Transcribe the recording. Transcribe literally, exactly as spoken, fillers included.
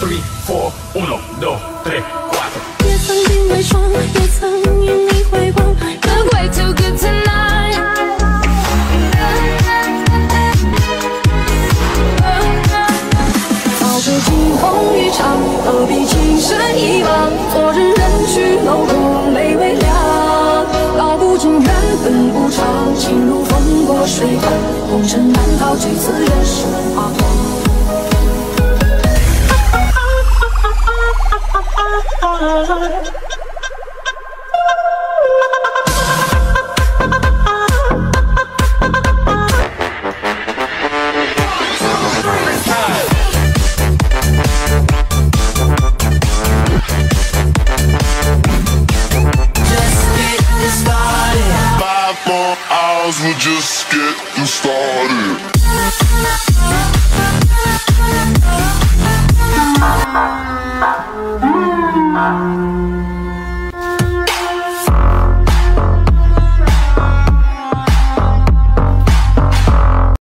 three, four, uno, dos, tres, cuatro。 也曾经微霜，也曾因你回光。The way too good tonight。早知惊鸿一场，何必情深一往？昨日人去楼空，泪微凉。道不尽缘分无常，情如风过水淌，红尘难逃，这次人生发光。 啊啊啊啊啊啊啊啊